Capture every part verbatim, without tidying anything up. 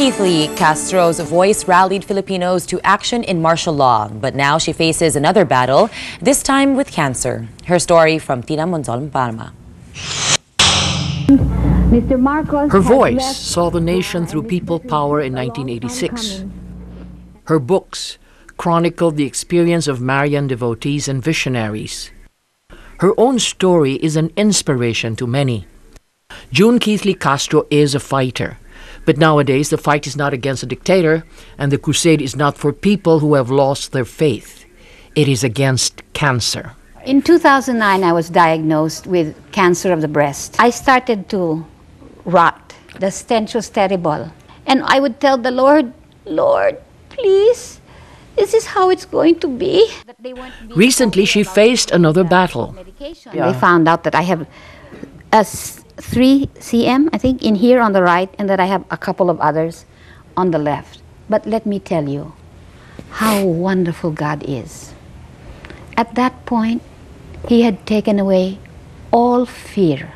Keithley Castro's voice rallied Filipinos to action in martial law, but now she faces another battle, this time with cancer. Her story from Tina Monzon Palma. Mister Marcos Her voice saw the nation through people power in nineteen eighty-six. Her books chronicled the experience of Marian devotees and visionaries. Her own story is an inspiration to many. June Keithley Castro is a fighter, but nowadays the fight is not against a dictator, and the crusade is not for people who have lost their faith. It is against cancer. In two thousand nine, I was diagnosed with cancer of the breast. I started to rot. The stench was terrible. And I would tell the Lord, Lord, please, is this how it's going to be? Recently, she faced another battle. Yeah. They found out that I have a three centimeters, I think, in here on the right, and that I have a couple of others on the left. But let me tell you how wonderful God is. At that point, He had taken away all fear.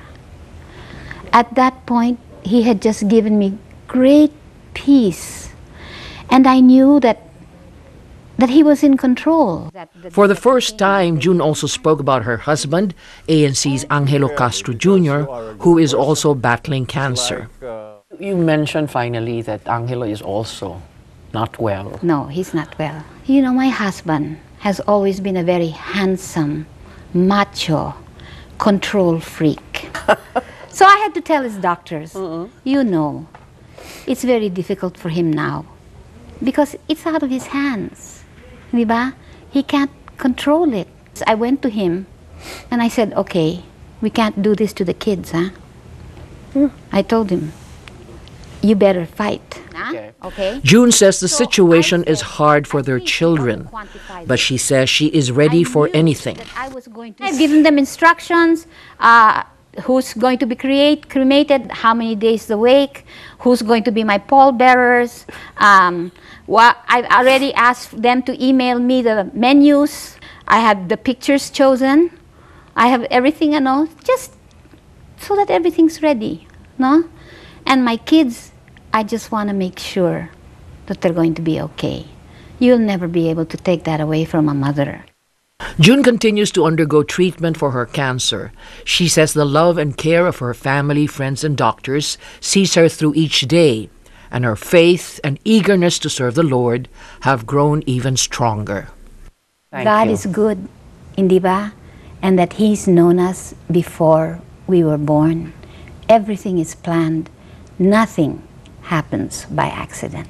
At that point, He had just given me great peace. And I knew that that He was in control. For the first time, June also spoke about her husband, A N C's Angelo Castro Junior, who is also battling cancer. You mentioned finally that Angelo is also not well. No, he's not well. You know, my husband has always been a very handsome, macho, control freak. So I had to tell his doctors, mm-hmm. you know, it's very difficult for him now because it's out of his hands. Diba? He can't control it. So I went to him and I said, okay, we can't do this to the kids, huh? Mm. I told him, you better fight. Okay. Okay. June says the situation is hard for their children, but she says she is ready for anything. I've given them instructions, uh, who's going to be create, cremated, how many days the wake, who's going to be my pallbearers. Um, well, I've already asked them to email me the menus. I have the pictures chosen. I have everything, you know, just so that everything's ready, no? And my kids, I just want to make sure that they're going to be okay. You'll never be able to take that away from a mother. June continues to undergo treatment for her cancer. She says the love and care of her family, friends, and doctors sees her through each day, and her faith and eagerness to serve the Lord have grown even stronger. Thank God you. is good, hindi ba? And that He's known us before we were born. Everything is planned. Nothing happens by accident.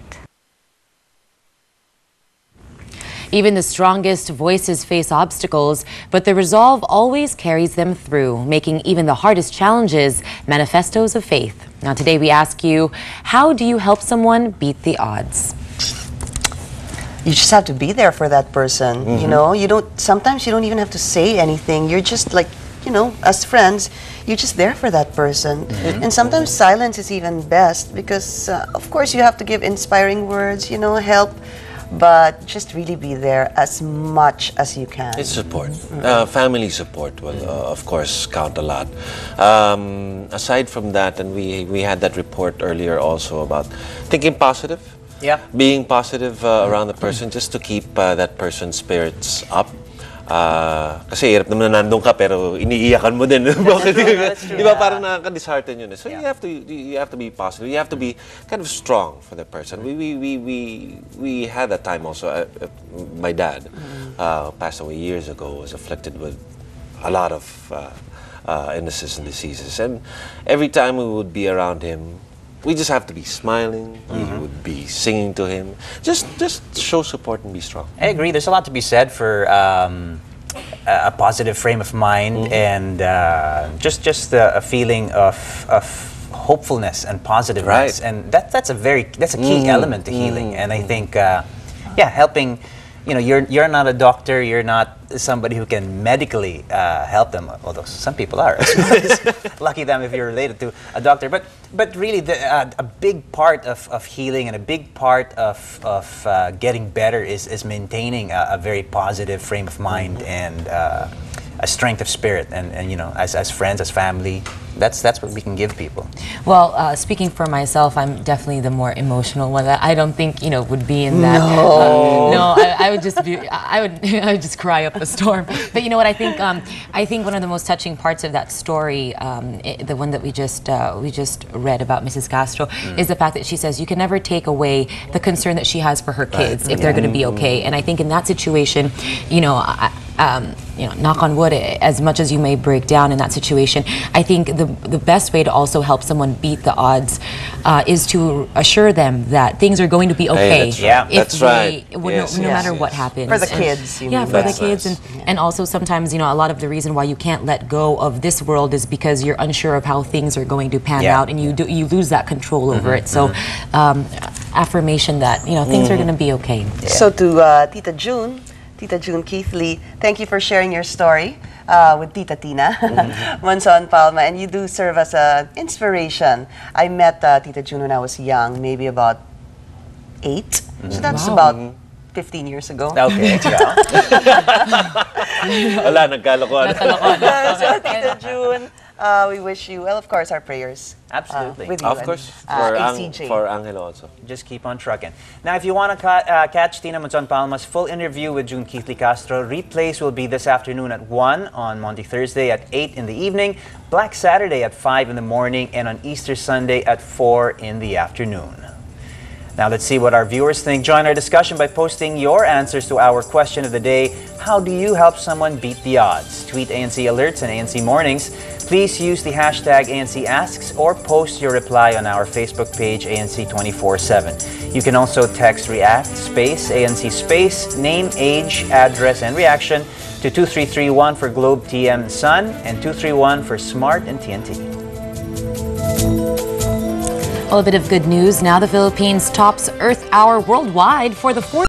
Even the strongest voices face obstacles, but the resolve always carries them through, making even the hardest challenges manifestos of faith. Now today we ask you, how do you help someone beat the odds? You just have to be there for that person, mm-hmm. you know? You don't, sometimes you don't even have to say anything. You're just like, you know, as friends, you're just there for that person. Mm-hmm. And sometimes silence is even best because, uh, of course, you have to give inspiring words, you know, help. But just really be there as much as you can. It's support. Mm-hmm. uh, family support will, uh, of course, count a lot. Um, aside from that, and we, we had that report earlier also about thinking positive. Yeah. Being positive uh, around the person just to keep uh, that person's spirits up. Uh, kasi hirap naman na nandun ka pero iniiyakan mo din. Bakit? Di ba parang nakaka-dishearten yun. So yeah. you have to you have to be positive. You have to be kind of strong for the person. We we we we, we had that time also. Uh, uh, my dad uh, passed away years ago. Was afflicted with a lot of uh, uh, illnesses and diseases, and every time we would be around him, we just have to be smiling. Mm-hmm. We would be singing to him. Just, just show support and be strong. I agree. There's a lot to be said for um, a, a positive frame of mind, mm-hmm. and uh, just, just a, a feeling of, of hopefulness and positiveness. Right. And that, that's a very, that's a key mm-hmm. element to healing. Mm-hmm. And I think, uh, yeah, helping. You know, you're you're not a doctor. You're not somebody who can medically uh, help them. Although some people are. Lucky them if you're related to a doctor. But but really, the, uh, a big part of, of healing and a big part of of uh, getting better is is maintaining a, a very positive frame of mind, mm-hmm. and uh, a strength of spirit, and, and you know, as, as friends, as family, that's that's what we can give people. Well, uh, speaking for myself, I'm definitely the more emotional one. I don't think, you know, would be in that. No, uh, no, I, I would just be, I would, I would just cry up a storm. But you know what? I think, um, I think one of the most touching parts of that story, um, it, the one that we just uh, we just read about Missus Castro, mm. is the fact that she says you can never take away the concern that she has for her kids right. if yeah. they're going to be okay. And I think in that situation, you know. I, Um, you know, knock on wood, as much as you may break down in that situation, I think the the best way to also help someone beat the odds uh, is to assure them that things are going to be okay. Hey, that's right. If That's they, right. No, Yes, no yes, matter yes. what happens. For the And, kids, you yeah, mean. for the That's kids, nice. and and also sometimes, you know, a lot of the reason why you can't let go of this world is because you're unsure of how things are going to pan Yeah. out, and you do you lose that control over it. So, um, affirmation that you know things are going to be okay. Yeah. So to uh, Tita June, Tita June Keith Lee, thank you for sharing your story uh, with Tita Tina, mm-hmm. Monson Palma, and you do serve as an inspiration. I met uh, Tita June when I was young, maybe about eight, mm-hmm. so that's Wow. about fifteen years ago. Okay, yeah. Wala, nagkalokohan. So Tita June, uh, we wish you, well, of course, our prayers. Absolutely. Uh, with you Of and, course, uh, for, A Ang C J. for Angelo also. Just keep on trucking. Now, if you want to ca uh, catch Tina Monson Palma's full interview with June Keith Lee Castro, replays will be this afternoon at one, on Monday Thursday at eight in the evening, Black Saturday at five in the morning, and on Easter Sunday at four in the afternoon. Now let's see what our viewers think. Join our discussion by posting your answers to our question of the day. How do you help someone beat the odds? Tweet A N C Alerts and A N C Mornings. Please use the hashtag A N C Asks or post your reply on our Facebook page A N C twenty-four seven. You can also text REACT space A N C space name, age, address, and reaction to two three three one for Globe, T M, and Sun, and two three one for Smart and T N T. Well, a bit of good news. Now the Philippines tops Earth Hour worldwide for the fourth